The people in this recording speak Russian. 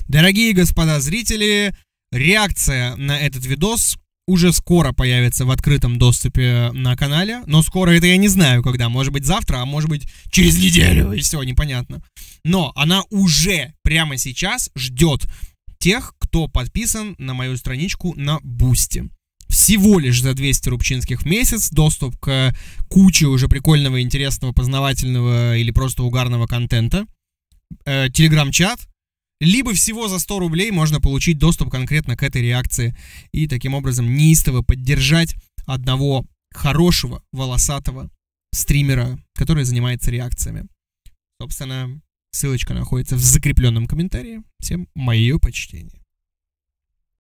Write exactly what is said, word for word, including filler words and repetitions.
Дорогие господа зрители, реакция на этот видос уже скоро появится в открытом доступе на канале. Но скоро это я не знаю когда. Может быть завтра, а может быть через неделю. И все, непонятно. Но она уже прямо сейчас ждет тех, кто подписан на мою страничку на Бусти. Всего лишь за двести рубчинских в месяц доступ к куче уже прикольного, интересного, познавательного или просто угарного контента. Э, Телеграм-чат. Либо всего за сто рублей можно получить доступ конкретно к этой реакции и таким образом неистово поддержать одного хорошего, волосатого стримера, который занимается реакциями. Собственно, ссылочка находится в закрепленном комментарии. Всем мое почтение.